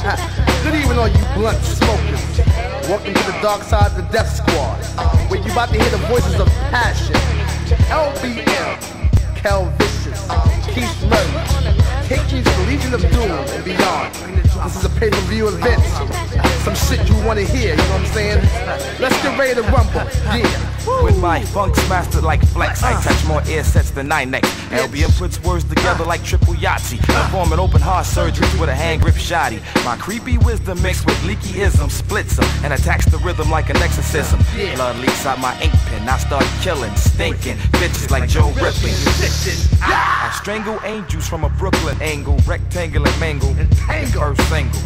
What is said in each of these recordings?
Good evening, all you blunt smokers. Welcome to the dark side of the Death Squad, where you about to hear the voices of passion. LBM, Kel Vicious, Keith Murray, Hickey's the Legion of Doom and beyond. This is a pay-per-view event. Some shit you want to hear, you know what I'm saying? Let's get ready to rumble, yeah. With my funks mastered like flex, I touch more ear sets than 9X. LBM puts words together like triple Yahtzee. Performing open heart surgeries with a hand grip shoddy. My creepy wisdom mixed with leaky ism splits them and attacks the rhythm like an exorcism. Blood leaks out my ink pen, I start killing, stinking bitches like Joe Ripping. I strangle angels from a Brooklyn angle, rectangle and mangle, first single.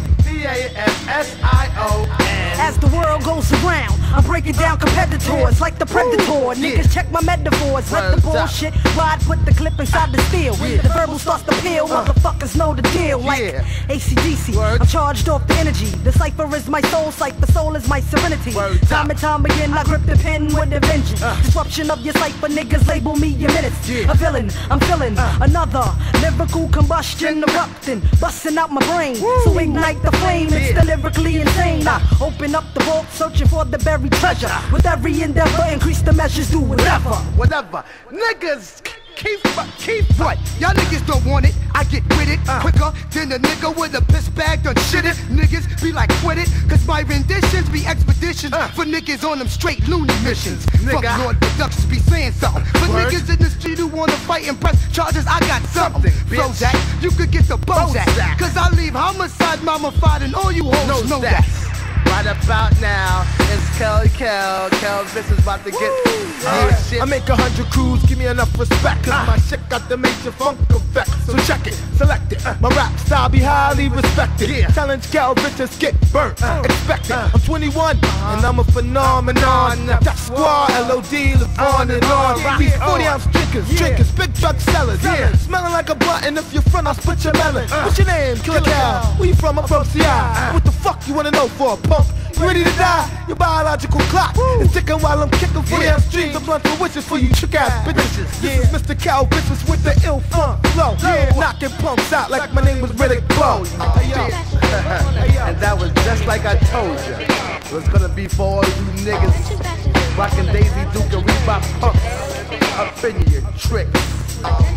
D-A-S-S-I-O-N. As the world goes around, I'm breaking down competitors like the Predator. Niggas check my metaphors, let the bullshit ride, put the clip inside the steel. The verbal starts to peel, motherfuckers know the deal. Like AC/DC, I'm charged off the energy. The cipher is my soul, cipher soul is my serenity. Time and time again, I grip the pen with a vengeance. Disruption of your cipher, niggas label me a menace. A villain, I'm feeling another lyrical combustion erupting, busting out my brain. So ignite the flame, it's the lyrically insane. I open up the vault, searching for the buried treasure. With every endeavor, increase the measures, do whatever. Niggas, keep what? Y'all niggas don't want it, I get with it quicker than a nigga with a piss bag done shit it. Niggas be like quit it, cause my renditions be expeditions for niggas on them straight loony missions. Fuck Lord Productions be saying something. For niggas in the street who wanna fight and press charges, I got something. Prozac, you could get the Bozak, cause I leave homicide mummified and all you hoes know that. Right about now, it's Kel Vicious about to get shit. I make 100 crews, give me enough respect, cause my shit got the major funk effect. So check it, select it, my rap style be highly respected. Challenge Kel Vicious, get burnt, expect it. I'm 21, and I'm a phenomenon. Death Squad, LOD, live on and on. These 40-ounce drinkers, big drug sellers. Smelling like a blunt, and if you're front, I'll split your melon. What's your name? Killer Cal. Where you from? I'm from CI. What the fuck you wanna know for a punk? You ready to die? Your biological clock is ticking while I'm kicking 40-ounce streams of blunt for wishes for you trick-ass bitches. This is Mr. Kel Vicious with the ill funk flow. Knocking punks out like my name was Riddick Blow. And that was just like I told you. It was gonna be for all you niggas rockin' Daisy Duke and Reebok punks up in your tricks.